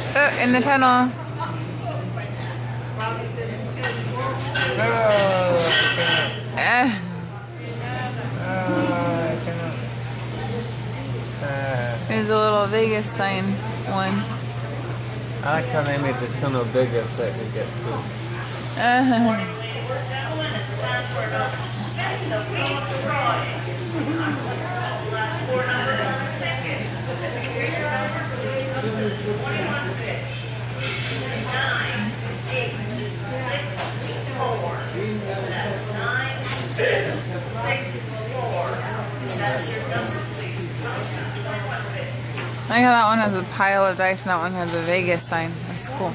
Oh, in the tunnel. There's a little Vegas sign one. I like how they made the tunnel bigger so it could get through. I like how that one has a pile of dice and that one has a Vegas sign. That's cool.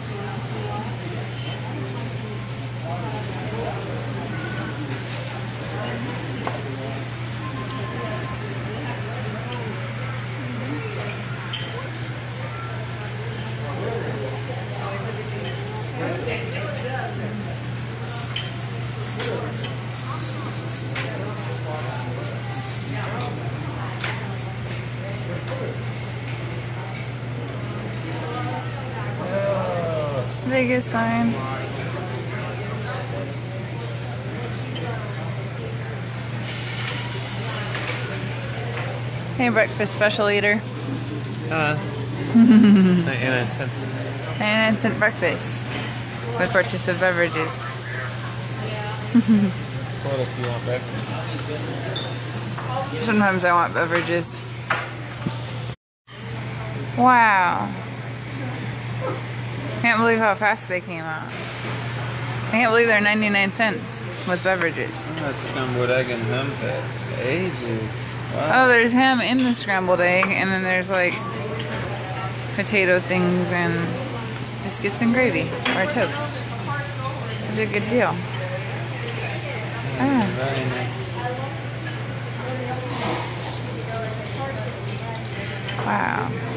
Vegas sign. Hey, breakfast special eater. 99 cents. 99-cent breakfast with purchase of beverages. What if you want breakfast? Sometimes I want beverages. Wow. Can't believe how fast they came out. I can't believe they're 99 cents with beverages. That's scrambled egg and ham for ages. Wow. Oh, there's ham in the scrambled egg, and then there's like potato things and biscuits and gravy or toast. Such a good deal. Ah. Very nice. Wow.